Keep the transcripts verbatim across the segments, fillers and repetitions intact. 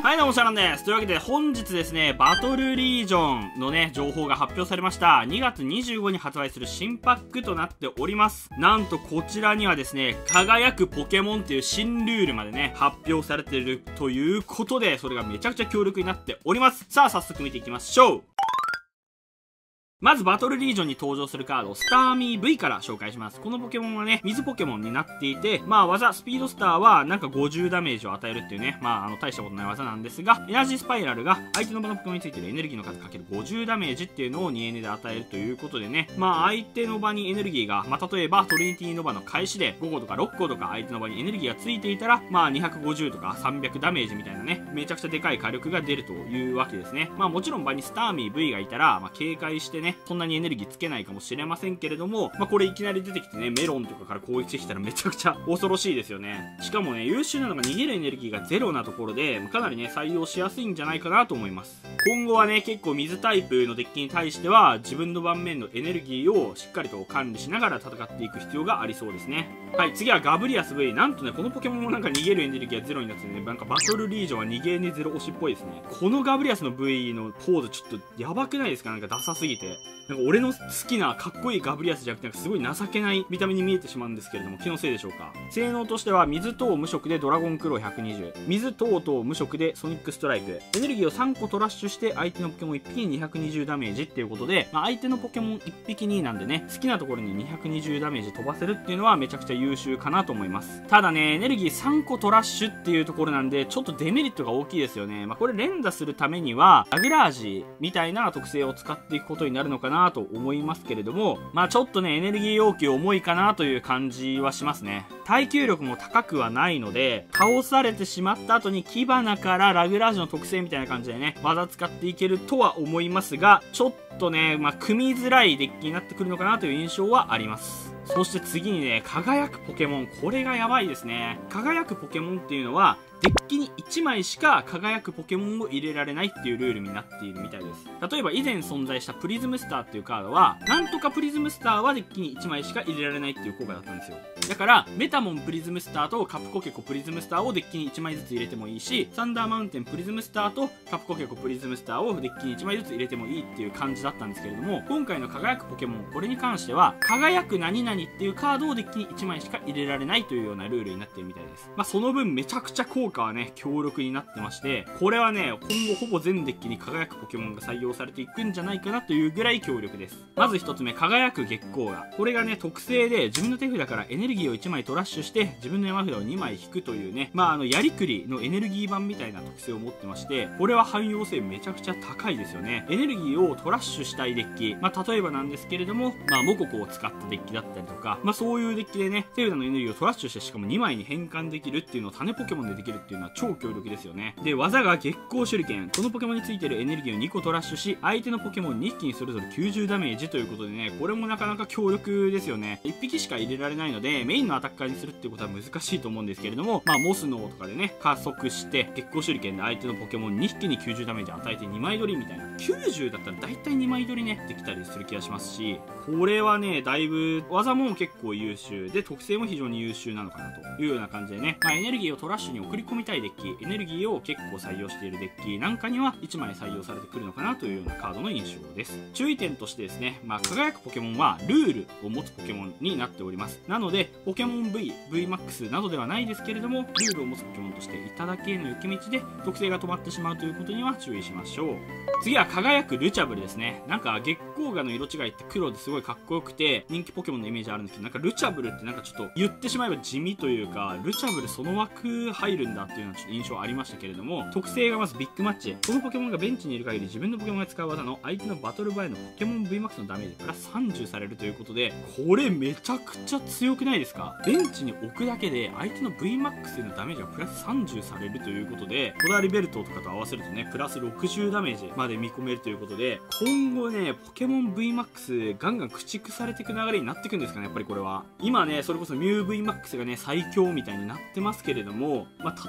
はい、どうも、シャランです。というわけで、本日ですね、バトルリージョンのね、情報が発表されました。にがつにじゅうごにちに発売する新パックとなっております。なんと、こちらにはですね、輝くポケモンっていう新ルールまでね、発表されているということで、それがめちゃくちゃ強力になっております。さあ、早速見ていきましょう。まずバトルリージョンに登場するカード、スターミー V から紹介します。このポケモンはね、水ポケモンになっていて、まあ技、スピードスターはなんかごじゅうダメージを与えるっていうね、まああの大したことない技なんですが、エナジースパイラルが相手の場のポケモンについているエネルギーの数かけるごじゅうダメージっていうのをにエヌで与えるということでね、まあ相手の場にエネルギーが、まあ例えばトリニティノバの開始でごこうとかろっことか相手の場にエネルギーがついていたら、まあにひゃくごじゅうとかさんびゃくダメージみたいなね、めちゃくちゃでかい火力が出るというわけですね。まあもちろん場にスターミー V がいたら、まあ警戒してね、そんなにエネルギーつけないかもしれませんけれども、まあ、これいきなり出てきてね、メロンとかから攻撃してきたらめちゃくちゃ恐ろしいですよね。しかもね、優秀なのが逃げるエネルギーがゼロなところで、かなりね、採用しやすいんじゃないかなと思います。今後はね、結構水タイプのデッキに対しては、自分の盤面のエネルギーをしっかりと管理しながら戦っていく必要がありそうですね。はい、次はガブリアス V。なんとね、このポケモンもなんか逃げるエネルギーがゼロになってね、なんかバトルリージョンは逃げエネゼロ推しっぽいですね。このガブリアスの V のポーズちょっとやばくないですか？なんかダサすぎて。なんか俺の好きなかっこいいガブリアスじゃなくて、なんかすごい情けない見た目に見えてしまうんですけれども、気のせいでしょうか。性能としては、水等無色でドラゴンクローひゃくにじゅう、水等々無色でソニックストライク、エネルギーをさんこトラッシュして相手のポケモンいっぴきににひゃくにじゅうダメージっていうことで、まあ、相手のポケモンいっぴきになんでね、好きなところににひゃくにじゅうダメージ飛ばせるっていうのはめちゃくちゃ優秀かなと思います。ただね、エネルギーさんこトラッシュっていうところなんで、ちょっとデメリットが大きいですよね。まあ、これ連打するためには、ラグラージみたいな特性を使っていくことになるのかなと思いますけれども、まあちょっとね、エネルギー要求重いかなという感じはしますね。耐久力も高くはないので、倒されてしまった後にキバナからラグラージュの特性みたいな感じでね、技使っていけるとは思いますが、ちょっとね、まあ組みづらいデッキになってくるのかなという印象はあります。そして次にね、輝くポケモン。これがやばいですね。輝くポケモンっていうのは、デッキにいちまいしか輝くポケモンを入れられないっていうルールになっているみたいです。例えば以前存在したプリズムスターっていうカードは、なんとかプリズムスターはデッキにいちまいしか入れられないっていう効果だったんですよ。だから、メタモンプリズムスターとカプコケコプリズムスターをデッキにいちまいずつ入れてもいいし、サンダーマウンテンプリズムスターとカプコケコプリズムスターをデッキにいちまいずつ入れてもいいっていう感じだったんですけれども、今回の輝くポケモン、これに関しては、輝く何々っていうカードをデッキにいちまいしか入れられないというようなルールになっているみたいです。まあ、その分めちゃくちゃ効果はね、強力になってまして、これはね、今後ほぼ全デッキに輝くポケモンが採用されていくんじゃないかなというぐらい強力です。まず一つ目、輝く月光が。これがね、特性で自分の手札からエネルギーをいちまいトラッシュして、自分の山札をにまい引くというね、まああの、やりくりのエネルギー版みたいな特性を持ってまして、これは汎用性めちゃくちゃ高いですよね。エネルギーをトラッシュしたいデッキ、まあ例えばなんですけれども、まあモココを使ったデッキだったりとか、まあそういうデッキでね、手札のエネルギーをトラッシュしてしかもにまいに変換できるっていうのを種ポケモンでできるっていうのは超強力ですよね。で、技が月光手裏剣。このポケモンについているエネルギーをにこトラッシュし、相手のポケモンにひきにそれぞれきゅうじゅうダメージということでね、これもなかなか強力ですよね。いっぴきしか入れられないので、メインのアタッカーにするっていうことは難しいと思うんですけれども、まあ、モスノーとかでね、加速して、月光手裏剣で相手のポケモンにひきにきゅうじゅうダメージ与えてにまい取りみたいな。きゅうじゅうだったら大体にまい取りね、できたりする気がしますし、これはね、だいぶ、技も結構優秀で、特性も非常に優秀なのかなというような感じでね、まあ、エネルギーをトラッシュに送り込みたいデッキ、エネルギーを結構採用しているデッキなんかにはいちまい採用されてくるのかなというようなカードの印象です。注意点としてですね、まあ、輝くポケモンはルールを持つポケモンになっております。なので、ポケモン V、ブイマックス などではないですけれども、ルールを持つポケモンとしていただけの雪道で特性が止まってしまうということには注意しましょう。次は輝くルチャブルですね。なんか月光河の色違いって黒ですごいかっこよくて人気ポケモンのイメージあるんですけど、なんかルチャブルってなんかちょっと言ってしまえば地味というか、ルチャブルその枠入るんだっていうようなちょっと印象ありましたけれども、特性がまずビッグマッチ。このポケモンがベンチにいる限り自分のポケモンが使う技の相手のバトル前のポケモン ブイマックス のダメージプラスさんじゅうされるということで、これめちゃくちゃ強くないですか？ベンチに置くだけで相手の ブイマックス へのダメージがプラスさんじゅうされるということで、こだわりベルトとかと合わせるとね、プラスろくじゅうダメージまで見込めるということで、今後ね、ポケモン ブイマックス ガンガン駆逐されていく流れになっていくんですかね、やっぱりこれは。今ね、それこそミュウ ブイマックス がね、最強みたいになってますけれども、まあ、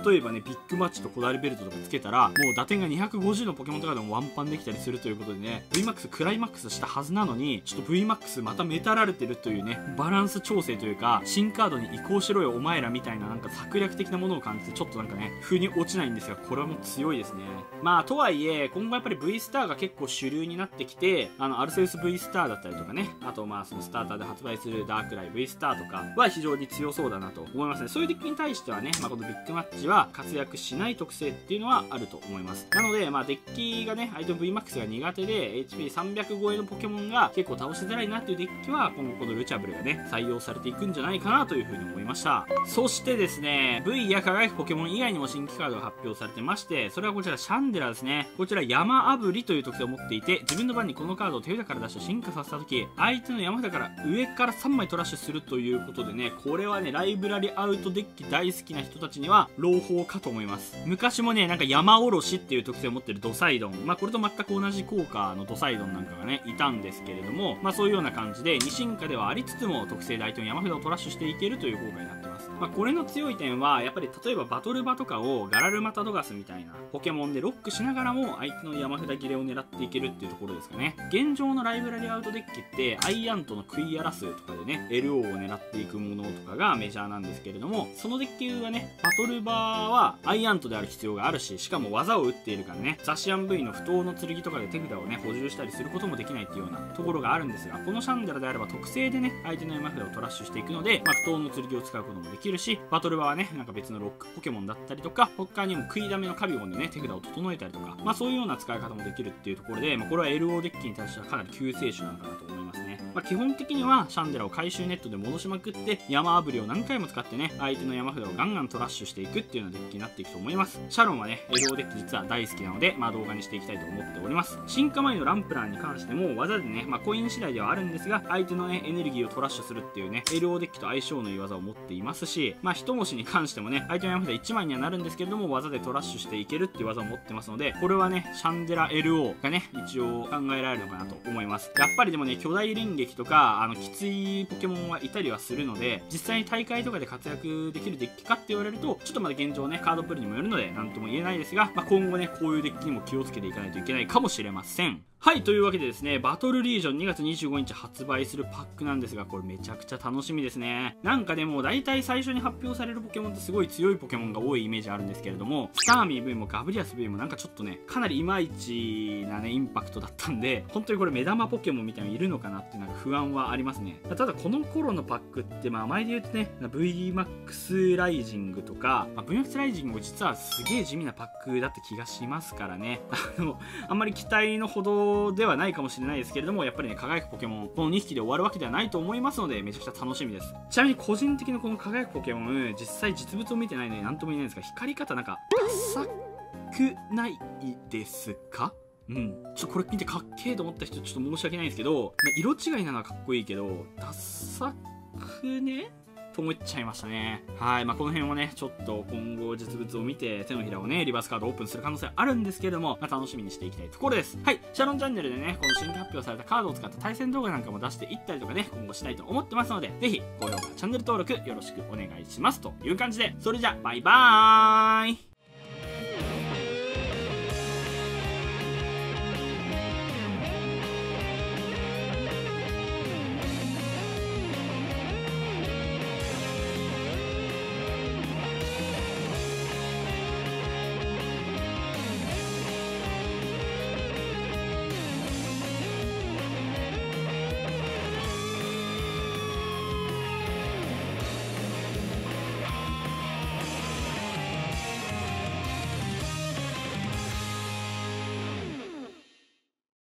例えばね、ビッグマッチとこだわりベルトとかつけたら、もう打点がにひゃくごじゅうのポケモンとかでもワンパンできたりするということでね、ブイマックス クライマックスしたはずなのに、ちょっと ブイマックス またメタられてるというね、バランス調整というか、新カードに移行しろよお前らみたいななんか策略的なものを感じて、ちょっとなんかね、風に落ちないんですが、これはもう強いですね。まあ、とはいえ、今後やっぱり V スターが結構主流になってきて、あの、アルセウス V スターだったりとかね、あとまあ、そのスターターで発売するダークライ V スターとかは非常に強そうだなと思いますね。そういうデッキに対してはね、まあ、このビッグマッチは活躍しない特性っていうのはあると思います。なので、まあ、デッキがね、相手の ブイマックス が苦手で、エイチピーさんびゃく 超えのポケモンが結構倒しづらいなっていうデッキは、今後このルチャブルがね、採用されていくんじゃないかなというふうに思いました。そしてですね、V や輝くポケモン以外にも新規カードが発表されてまして、それはこちらシャンデラですね。こちら山あぶりという特性を持っていて、自分の番にこのカードを手札から出して進化させた時、相手の山札から上からさんまいトラッシュするということでね、これはね、ライブラリアウトデッキ大好きな人たちには朗報かと思います。昔もね、なんか山おろしっていう特性を持ってるドサイドン、まあこれと全く同じ効果のドサイドンなんかがね、いたんですけれども、まあそういうような感じで、二進化ではありつつも特性で相手の山札をトラッシュしていけるという効果になってます。まあこれの強い点は、やっぱり例えばバトル場とかをガラルマタドガスみたいなポケモンでロックしながらも相手の山札切れを狙っていけるっていうところですかね。現状のライブラリアウトデッキってアイアントのクイアラスとかでね エルオー を狙っていくものとかがメジャーなんですけれども、そのデッキはねバトル場はアイアントである必要があるし、しかも技を打っているからね、ザシアン V の不当の剣とかで手札をね補充したりすることもできないっていうようなところがあるんですが、このシャンデラであれば特性でね相手の山札をトラッシュしていくので、まあ、不当の剣を使うこともできるし、バトル場はねなんか別のロックポケモンだったりとか、他にも食いだめのカビゴンでね手札を整えたりとか、まあそういうような使い方もできるっていうところで、まあ、これは エルオー デッキに対してはかなり救世主なのかなと思いますね。まあ、基本的にはシャンデラを回収ネットで戻しまくって山あぶりを何回も使ってね相手の山札をガンガントラッシュしていくっていうようなデッキになっていくと思います。シャロンはね エルオー デッキ実は大好きなので、まあ、動画にしていきたいと思っております。進化前のランプラーに関しても技でね、まあ、コイン次第ではあるんですが、相手のねエネルギーをトラッシュするっていうね エルオー デッキと相性のいい技を持っていますし、まあ一文字に関してもね相手の山札いちまいにはなるんですけれども技でトラッシュしていけるっていう技を持ってますので、これはねシャンデラ エルオー がね一応考えられるのかなと思います。やっぱりでもね巨大連撃とかあのきついポケモンはいたりはするので、実際に大会とかで活躍できるデッキかって言われるとちょっとまだ現状ねカードプールにもよるので何とも言えないですが、まあ、今後ねこういうデッキにも気をつけていかないといけないかもしれません。はい、というわけでですね、バトルリージョンにがつにじゅうごにち発売するパックなんですが、これめちゃくちゃ楽しみですね。なんかでも、大体最初に発表されるポケモンってすごい強いポケモンが多いイメージあるんですけれども、スターミー V もガブリアス V もなんかちょっとね、かなりいまいちなね、インパクトだったんで、本当にこれ目玉ポケモンみたいなのいるのかなっていうなんか不安はありますね。ただこの頃のパックって、まあ前で言うとね、ブイマックス ライジングとか、まあ、ブイマックス ライジングも実はすげえ地味なパックだった気がしますからね。あの、あんまり期待のほどではないかもしれないですけれども、やっぱりね輝くポケモンこのにひきで終わるわけではないと思いますので、めちゃくちゃ楽しみです。ちなみに個人的なこの輝くポケモン、実際実物を見てないので何とも言えないんですが、光り方なんかダサくないですか？うん、ちょっとこれ見てかっけーと思った人ちょっと申し訳ないんですけど、まあ、色違いなのはかっこいいけどダサくねと思っちゃいましたね。はい。まあ、この辺をね、ちょっと今後実物を見て、手のひらをね、リバースカードオープンする可能性あるんですけれども、まあ、楽しみにしていきたいところです。はい。シャロンチャンネルでね、この新規発表されたカードを使った対戦動画なんかも出していったりとかね、今後したいと思ってますので、ぜひ、高評価、チャンネル登録よろしくお願いします。という感じで、それじゃ、バイバーイ。